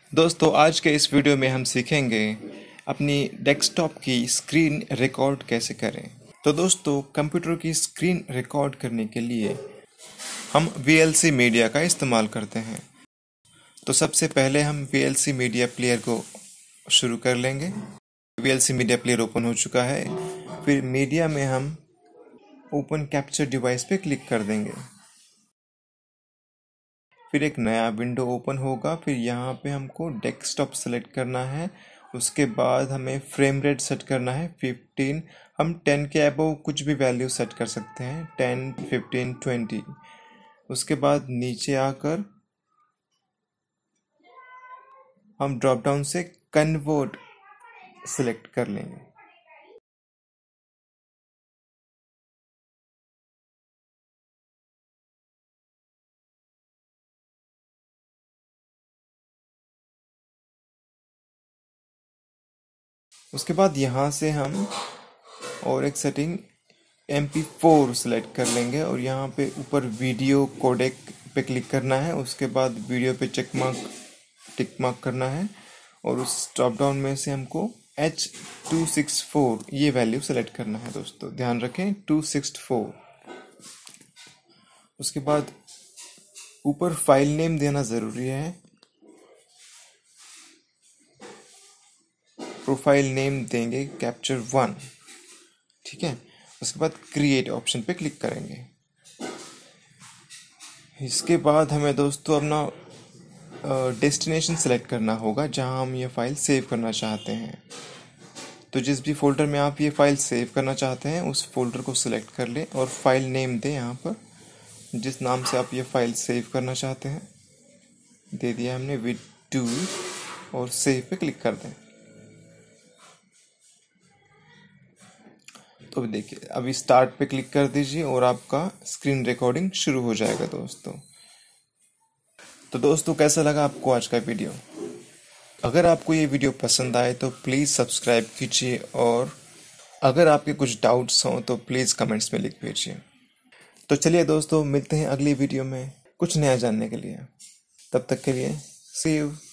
दोस्तों आज के इस वीडियो में हम सीखेंगे अपनी डेस्कटॉप की स्क्रीन रिकॉर्ड कैसे करें। तो दोस्तों कंप्यूटर की स्क्रीन रिकॉर्ड करने के लिए हम VLC मीडिया का इस्तेमाल करते हैं। तो सबसे पहले हम VLC मीडिया प्लेयर को शुरू कर लेंगे। VLC मीडिया प्लेयर ओपन हो चुका है। फिर मीडिया में हम ओपन कैप्चर डिवाइस पे क्लिक कर देंगे। फिर एक नया विंडो ओपन होगा। फिर यहाँ पे हमको डेस्कटॉप सेलेक्ट करना है। उसके बाद हमें फ्रेम रेट सेट करना है 15। हम 10 के अबव कुछ भी वैल्यू सेट कर सकते हैं, 10, 15, 20। उसके बाद नीचे आकर हम ड्रॉप डाउन से कन्वर्ट सेलेक्ट कर लेंगे। उसके बाद यहाँ से हम और एक सेटिंग MP4 सेलेक्ट कर लेंगे और यहाँ पे ऊपर वीडियो कोडेक पे क्लिक करना है। उसके बाद वीडियो पे टिक मार्क करना है और उस ड्रॉप डाउन में से हमको H264 ये वैल्यू सेलेक्ट करना है। दोस्तों ध्यान रखें 264। उसके बाद ऊपर फाइल नेम देना ज़रूरी है। प्रोफाइल नेम देंगे कैप्चर 1, ठीक है। उसके बाद क्रिएट ऑप्शन पे क्लिक करेंगे। इसके बाद हमें दोस्तों अपना डेस्टिनेशन सेलेक्ट करना होगा जहां हम ये फाइल सेव करना चाहते हैं। तो जिस भी फोल्डर में आप ये फाइल सेव करना चाहते हैं उस फोल्डर को सिलेक्ट कर लें और फाइल नेम दें। यहाँ पर जिस नाम से आप ये फाइल सेव करना चाहते हैं दे दिया हमने विद2 और सेव पे क्लिक कर दें। तो देखिए अभी स्टार्ट पे क्लिक कर दीजिए और आपका स्क्रीन रिकॉर्डिंग शुरू हो जाएगा। तो दोस्तों कैसा लगा आपको आज का वीडियो? अगर आपको ये वीडियो पसंद आए तो प्लीज़ सब्सक्राइब कीजिए और अगर आपके कुछ डाउट्स हों तो प्लीज़ कमेंट्स में लिख भेजिए। तो चलिए दोस्तों मिलते हैं अगली वीडियो में कुछ नया जानने के लिए। तब तक के लिए सी यू।